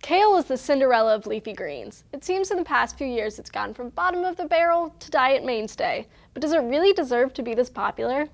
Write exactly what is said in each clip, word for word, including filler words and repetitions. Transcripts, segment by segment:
Kale is the Cinderella of leafy greens. It seems in the past few years it's gone from bottom of the barrel to diet mainstay. But does it really deserve to be this popular?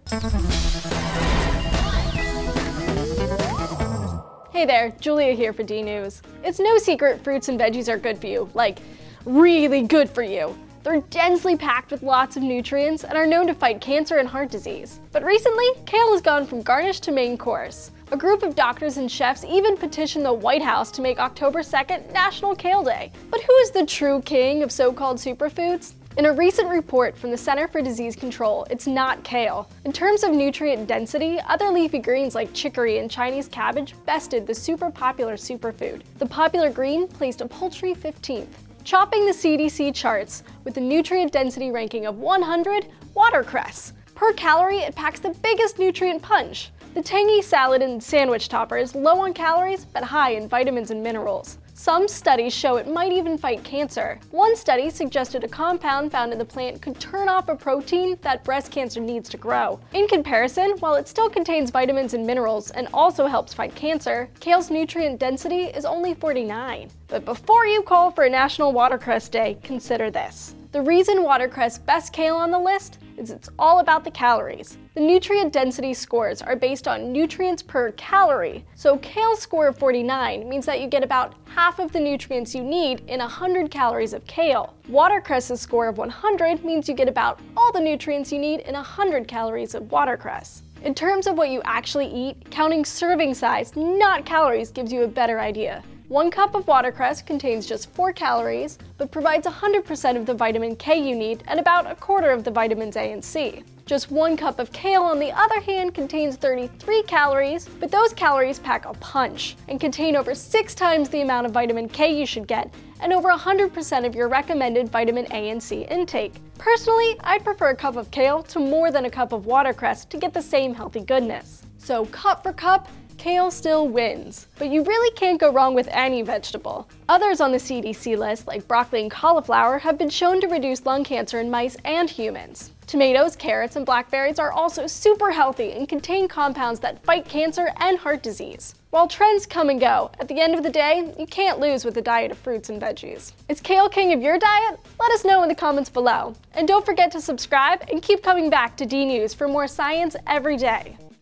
Hey there, Julia here for D News. It's no secret fruits and veggies are good for you, like really good for you. They're densely packed with lots of nutrients and are known to fight cancer and heart disease. But recently, kale has gone from garnish to main course. A group of doctors and chefs even petitioned the White House to make October second National Kale Day. But who is the true king of so-called superfoods? In a recent report from the Center for Disease Control, it's not kale. In terms of nutrient density, other leafy greens like chicory and Chinese cabbage bested the super popular superfood. The popular green placed a paltry fifteenth. Chopping the C D C charts with a nutrient density ranking of one hundred, watercress. Per calorie, it packs the biggest nutrient punch. The tangy salad and sandwich topper is low on calories, but high in vitamins and minerals. Some studies show it might even fight cancer. One study suggested a compound found in the plant could turn off a protein that breast cancer needs to grow. In comparison, while it still contains vitamins and minerals and also helps fight cancer, kale's nutrient density is only forty-nine. But before you call for a National Watercress Day, consider this. The reason watercress bests kale on the list is it's all about the calories. The nutrient density scores are based on nutrients per calorie, so kale's score of forty-nine means that you get about half of the nutrients you need in one hundred calories of kale. Watercress's score of one hundred means you get about all the nutrients you need in one hundred calories of watercress. In terms of what you actually eat, counting serving size, not calories, gives you a better idea. One cup of watercress contains just four calories, but provides one hundred percent of the vitamin K you need and about a quarter of the vitamins A and C. Just one cup of kale, on the other hand, contains thirty-three calories, but those calories pack a punch and contain over six times the amount of vitamin K you should get and over one hundred percent of your recommended vitamin A and C intake. Personally, I'd prefer a cup of kale to more than a cup of watercress to get the same healthy goodness. So cup for cup, kale still wins. But you really can't go wrong with any vegetable. Others on the C D C list, like broccoli and cauliflower, have been shown to reduce lung cancer in mice and humans. Tomatoes, carrots, and blackberries are also super healthy and contain compounds that fight cancer and heart disease. While trends come and go, at the end of the day, you can't lose with a diet of fruits and veggies. Is kale king of your diet? Let us know in the comments below. And don't forget to subscribe and keep coming back to D News for more science every day.